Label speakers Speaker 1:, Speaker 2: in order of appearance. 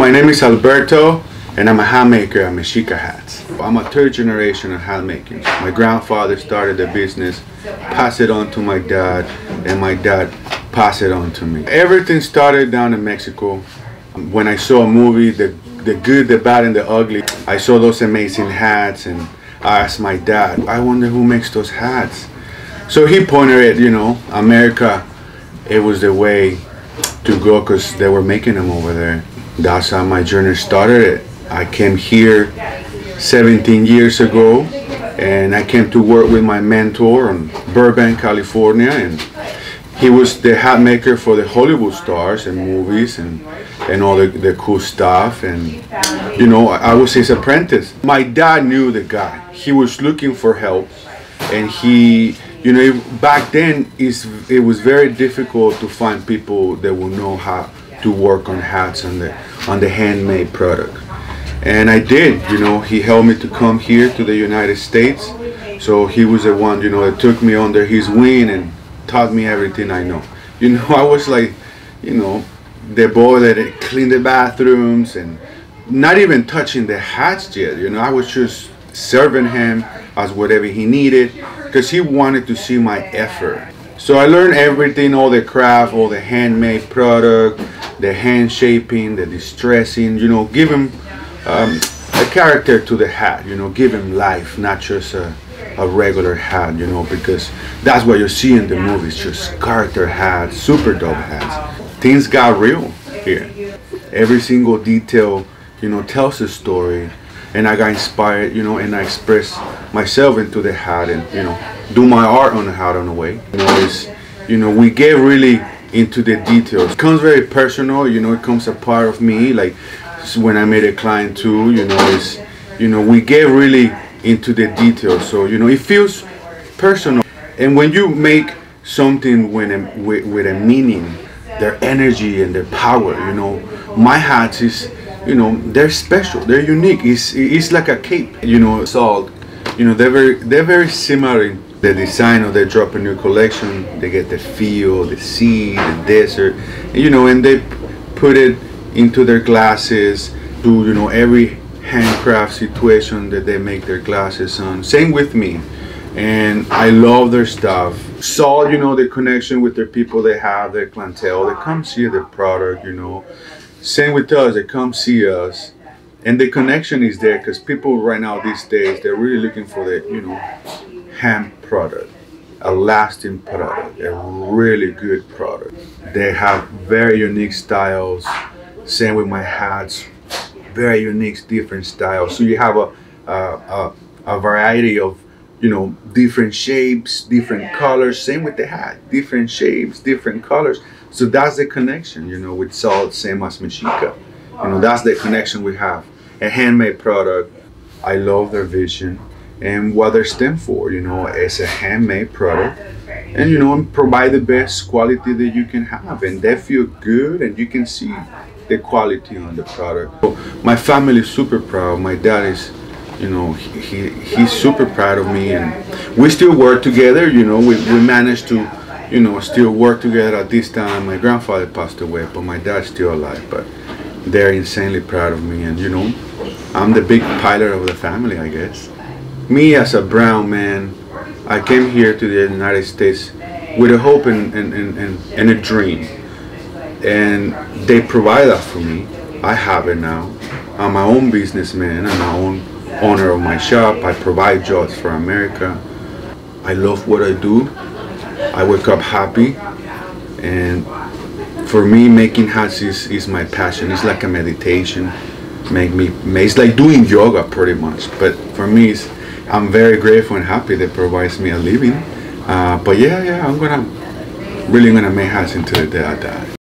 Speaker 1: My name is Alberto and I'm a hat maker at Mexica Hats. I'm a third generation of hat making. My grandfather started the business, passed it on to my dad, and my dad passed it on to me. Everything started down in Mexico. When I saw a movie, the good, the bad, and the ugly, I saw those amazing hats and I asked my dad, I wonder who makes those hats. So he pointed at, America, it was the way to go because they were making them over there. That's how my journey started. I came here 17 years ago and I came to work with my mentor in Burbank, California, and he was the hat maker for the Hollywood stars and movies and all the cool stuff, and I was his apprentice. My dad knew the guy. He was looking for help, and he back then it was very difficult to find people that would know how to work on hats and on the handmade product. And I did, he helped me to come here to the United States. So he was the one, that took me under his wing and taught me everything I know. I was like, the boy that cleaned the bathrooms and not even touching the hats yet. I was just serving him as whatever he needed because he wanted to see my effort. So I learned everything, all the craft, all the handmade product, the hand shaping, the distressing, give him a character to the hat, give him life, not just a regular hat, because that's what you see in the movies, just character hats, super dope hats. Things got real here. Every single detail, tells a story, and I got inspired, and I expressed myself into the hat and, do my art on the hat in a way. We get really into the details. It comes very personal, it comes a part of me, like when I made a client too, we get really into the details, so it feels personal. And when you make something with a meaning, their energy and their power, my hats is, they're special, they're unique. It's like a cape, salt. They're very similar in the design of their Drop a New collection. They get the feel, the sea, the desert, and they put it into their glasses, do every handcraft situation that they make their glasses on. Same with me, and I love their stuff. Saw the connection with their people they have, their clientele. They come see their product, Same with us, they come see us, and the connection is there because people right now these days, they're really looking for the hand product, a lasting product, a really good product. They have very unique styles. Same with my hats, very unique, different styles. So you have a variety of different shapes, different colors. Same with the hat, different shapes, different colors. So that's the connection, with Salt, same as Mexica. That's the connection we have. A handmade product. I love their vision and what they stand for. It's a handmade product, and provide the best quality that you can have, and they feel good, and you can see the quality on the product. So my family is super proud. My dad is, he's super proud of me, and we still work together. We managed to, still work together at this time. My grandfather passed away, but my dad's still alive. But they're insanely proud of me, and I'm the big pilot of the family, I guess. Me as a brown man, I came here to the United States with a hope and a dream, and they provide that for me. I have it now. I'm my own businessman. I'm my own owner of my shop. I provide jobs for America. I love what I do. I wake up happy, and for me, making hats is my passion. It's like a meditation. It's like doing yoga pretty much. But for me, I'm very grateful and happy that provides me a living. But yeah, I'm really gonna make hats until the day I die.